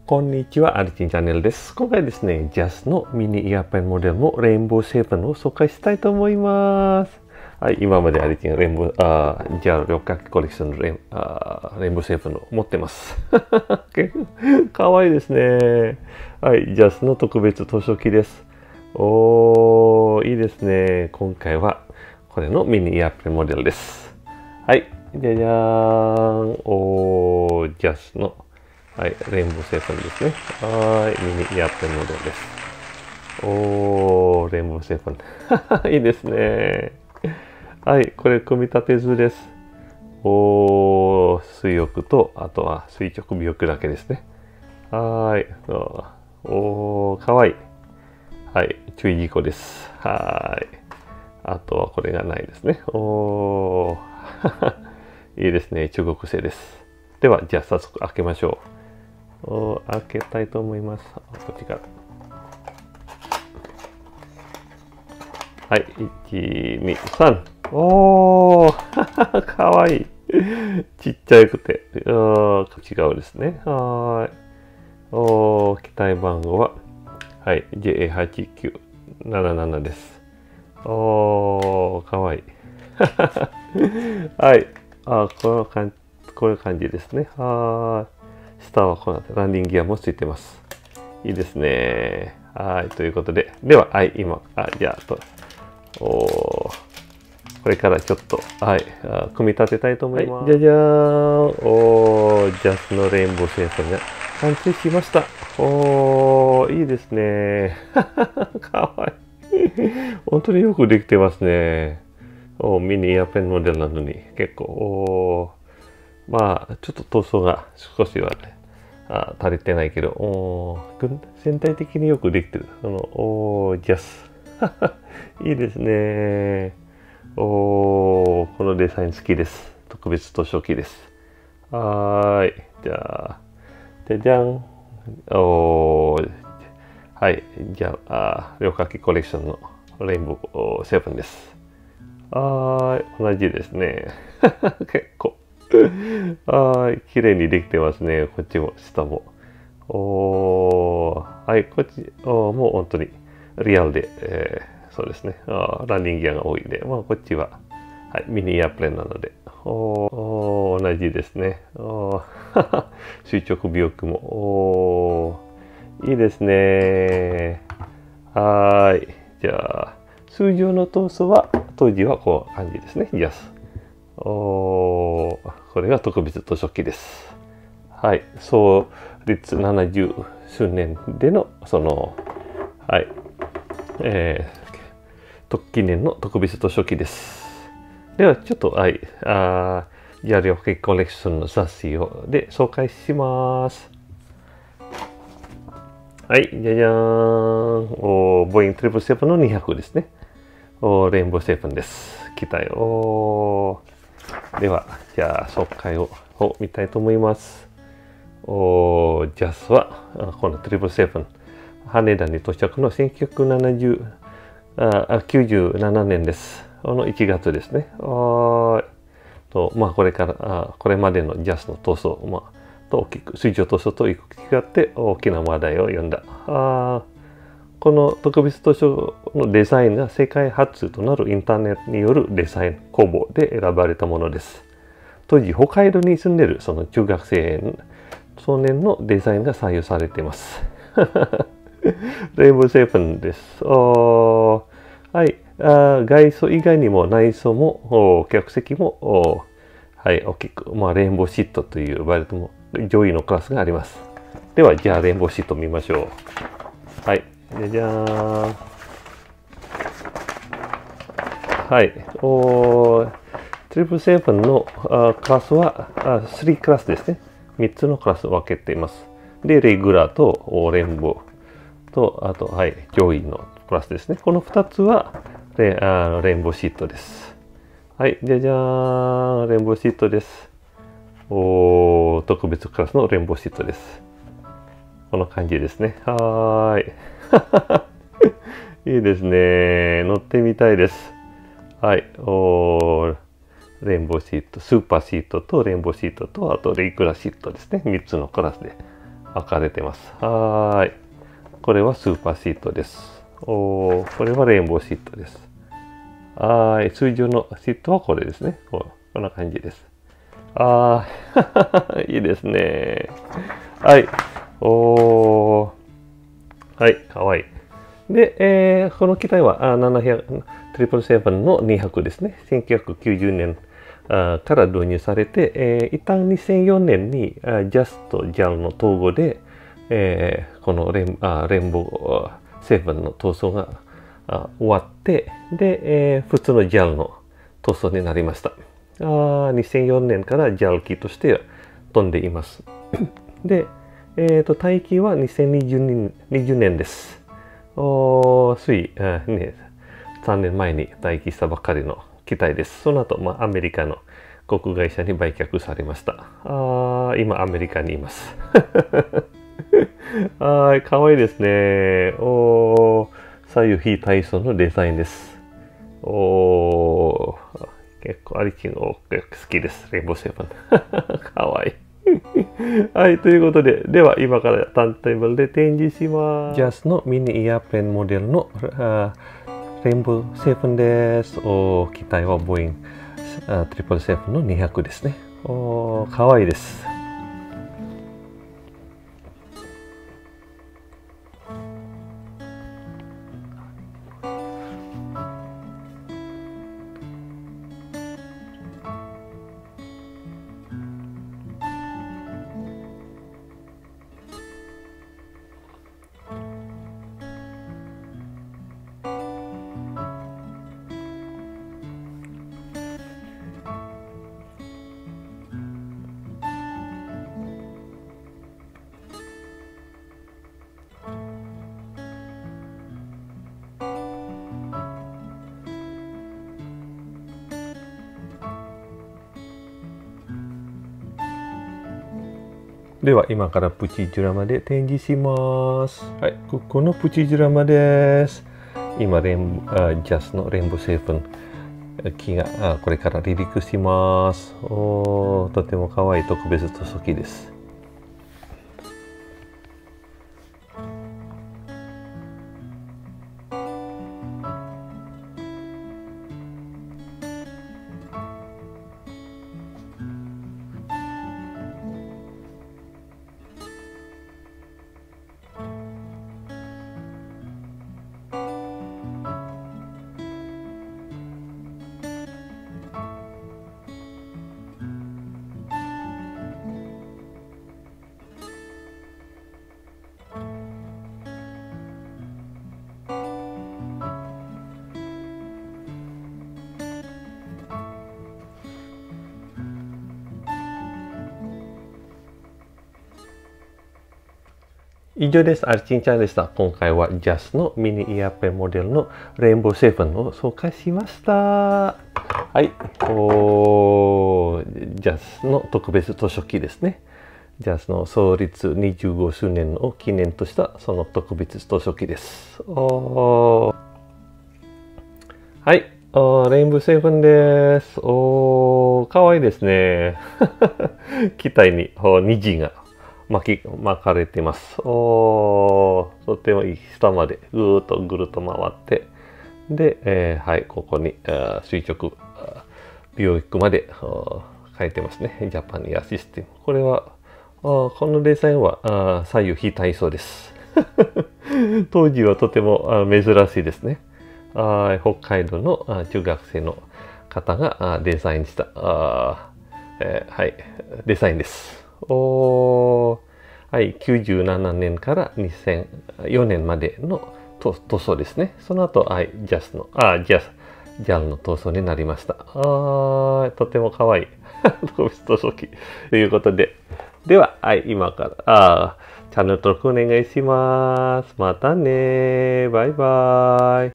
こんにちは、アリチンチャンネルです。今回ですね、ジャスのミニイヤーペンモデルのレインボーセブンを紹介したいと思います。はい、今までアリチンレインボー、じゃあ、六角コレクションのレインボーセブンを持ってます。かわいいですね。はい、ジャスの特別図書記です。おー、いいですね。今回はこれのミニイヤーペンモデルです。はい、じゃじゃーん。おー、ジャスのはい、レインボーセブンですね。はい、ミニイヤーペンモデルです。おー、レインボーセブン。いいですね。はい、これ組み立て図です。おー、水浴と、あとは垂直尾翼だけですね。はい、おー、かわいい。はい、注意事項です。はい。あとはこれがないですね。おー、いいですね。中国製です。では、じゃあ早速開けましょう。開けたいと思います。こっちから。はい、1、2、3。おー、かわいい。ちっちゃくて、違うですね。はい。機体番号は、はい、JA8977 です。かわいい。はい。こういう感じですね。下はこのランディングギアもついてます。いいですね。はい。ということで。では、はい。今、じゃあ、これからちょっと、はい。組み立てたいと思います。はい、じゃじゃーん。ジャスのレインボーセーフが完成しました。いいですね。かわいい。本当によくできてますね。ミニイヤーペンモデルなのに、結構、まあ、ちょっと塗装が少しはね、足りてないけど、全体的によくできてる。ジャス。いいですね。このデザイン好きです。特別図書記です。はい。じゃあ、じゃじゃん。はい。じゃあ、両書きコレクションのレインボーセブンです。同じですね。結構。綺麗にできてますね。こっちも、下も。はい、こっち、もう本当にリアルで、そうですね。ランディングギアが多いんで、まあ、こっちは、はい、ミニイヤープレーンなので、同じですね。垂直尾翼も、いいですね。はい。じゃあ、通常の塗装は、当時はこういう感じですね。ジャス。これが特別図書記です。はい。創立70周年での、はい。記念の特別図書記です。では、ちょっと、はい。じゃあ、両家コレクションの冊子で紹介します。はい。じゃじゃーん。ボーイング777の200ですね。レインボーセブンです。機体を。では、じゃあ、紹介を見たいと思います。ジャスは、この777、羽田に到着の1997年です。1月ですね。まあ、これから、これまでのジャスの塗装、と水上塗装と違って大きな話題を呼んだ。この特別図書のデザインが世界初となるインターネットによるデザイン公募で選ばれたものです。当時、北海道に住んでいるその中学生少年のデザインが採用されています。レインボーセブンです。はい。外装以外にも内装も客席もはい、大きく、レインボーシートという呼ばれても上位のクラスがあります。では、じゃあレインボーシートを見ましょう。はい。じゃじゃーん。はい。777のクラスは3クラスですね。3つのクラスを分けています。で、レギュラーとレインボーと、あと、はい、上位のクラスですね。この2つはレインボーシートです。はい。じゃじゃーん。レインボーシートです。特別クラスのレインボーシートです。この感じですね。はーい。いいですね。乗ってみたいです。はい。レインボーシート、スーパーシートとレインボーシートと、あとレイクラシートですね。3つのクラスで。 分かれてます。はい。これはスーパーシートです。これはレインボーシートです。はい。通常のシートはこれですね。こんな感じです。いいですね。はい。はい。かわいい。で、この機体は777の200ですね。1990年から導入されて、一旦2004年にJAS と JAL の統合で、このレインボー7の塗装が終わって、で、普通の JAL の塗装になりました。2004年から JAL 機として飛んでいます。で、待機は2020年です。3年前に待機したばかりの機体です。その後、アメリカの航空会社に売却されました。今、アメリカにいます。かわいいですね。左右非対称のデザインです。結構アリキン好きです。レインボーセブン。かわいい。はい、ということで、では今からターンテーブルで展示します。JAS のミニイヤーペンモデルのレインボー7です。機体はボーイン777の200ですね。かわいいです。では今からプチジュラマで展示します。はい、ここのプチジュラマです。今JAS のレインボー7機がこれから離陸します。とても可愛い特別塗装機です。以上です。アルチンちゃんでした。今回は JAS のミニイヤーペンモデルのレインボー7を紹介しました。はい。JAS の特別図書機ですね。JAS の創立25周年を記念としたその特別図書機です。はい。レインボー7です。かわいいですね。機体に虹が巻かれています。とてもいい。下までぐるっと回って、で、はい、ここに垂直ビューイックまで書いてますね。ジャパンエアシステム。これは、このデザインは左右非対称です。当時はとても珍しいですね。北海道の中学生の方がデザインした、はい、デザインです。はい、97年から2004年までの塗装ですね。その後、はい、JAL の塗装になりました。とてもかわいい。特別塗装機ということで。では、はい、今から、チャンネル登録お願いします。またね。バイバイ。